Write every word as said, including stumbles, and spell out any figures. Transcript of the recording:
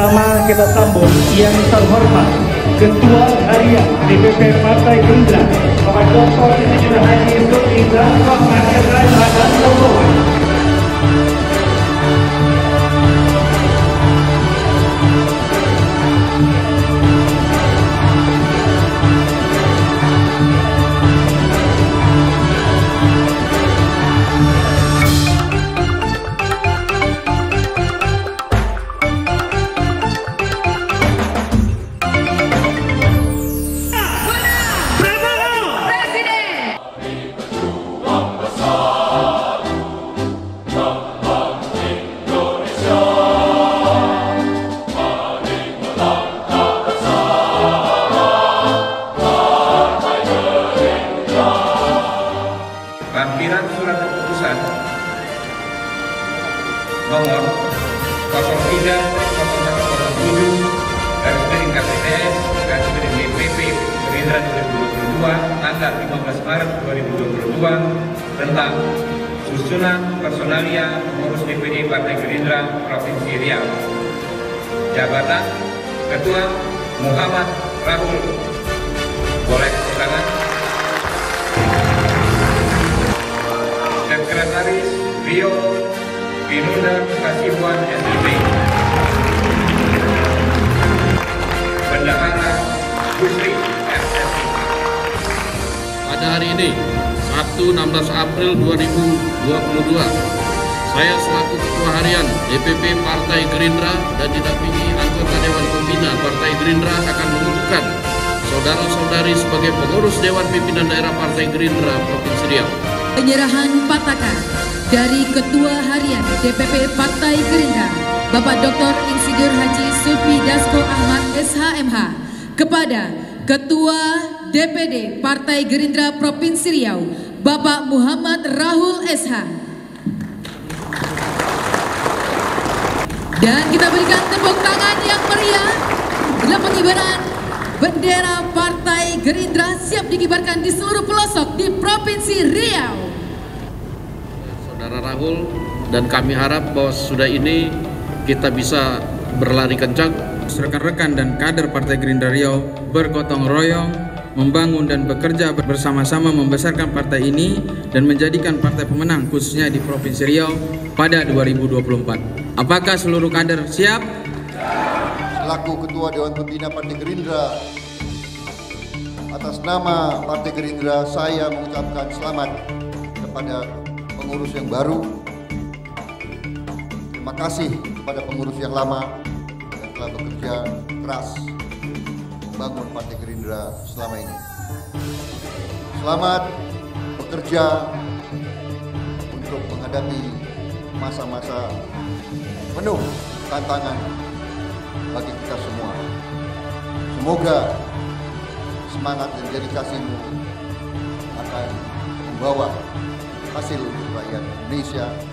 Pertama kita sambut yang terhormat Ketua Harian D P P Partai Gerindra Bapak Doktor Insinyur Haji Supri Dasko Ahmad dan Rombongan. Lampiran surat keputusan nomor nol tiga nol satu nol tujuh garis miring K P T S garis miring D P P Gerindra dua ribu dua puluh dua tanggal lima belas Maret dua ribu dua puluh dua tentang susunan personalia pengurus D P D Partai Gerindra Provinsi Riau. Jabatan Ketua Muhammad Rahul. Boleh tangan. Sekretaris Rio Binunda Kasibuan S I P. Bendahara Gusri R S I. Pada hari ini, Sabtu enam belas April dua ribu dua puluh dua, saya selaku Ketua Harian D P P Partai Gerindra dan didampingi anggota Dewan Pembina Partai Gerindra akan mengukuhkan saudara-saudari sebagai pengurus Dewan Pimpinan Daerah Partai Gerindra Provinsi Riau. Penyerahan patakan dari Ketua Harian D P P Partai Gerindra Bapak Doktor Insinyur Haji Supri Dasko Ahmad S H M H kepada Ketua D P D Partai Gerindra Provinsi Riau Bapak Muhammad Rahul S H. Dan kita berikan tepuk tangan yang meriah dalam pengibaran bendera Partai Gerindra siap dikibarkan di seluruh pelosok di Provinsi Riau. Saudara Rahul, dan kami harap bahwa sudah ini kita bisa berlari kencang. Rekan-rekan dan kader Partai Gerindra Riau bergotong royong, membangun dan bekerja bersama-sama membesarkan partai ini dan menjadikan partai pemenang khususnya di Provinsi Riau pada dua ribu dua puluh empat. Apakah seluruh kader siap? Selaku Ketua Dewan Pembina Partai Gerindra, atas nama Partai Gerindra saya mengucapkan selamat kepada pengurus yang baru. Terima kasih kepada pengurus yang lama yang telah bekerja keras membangun Partai Gerindra selama ini. Selamat bekerja untuk menghadapi masa-masa penuh tantangan bagi kita semua. Semoga semangat dan dedikasimu akan membawa hasil untuk rakyat Indonesia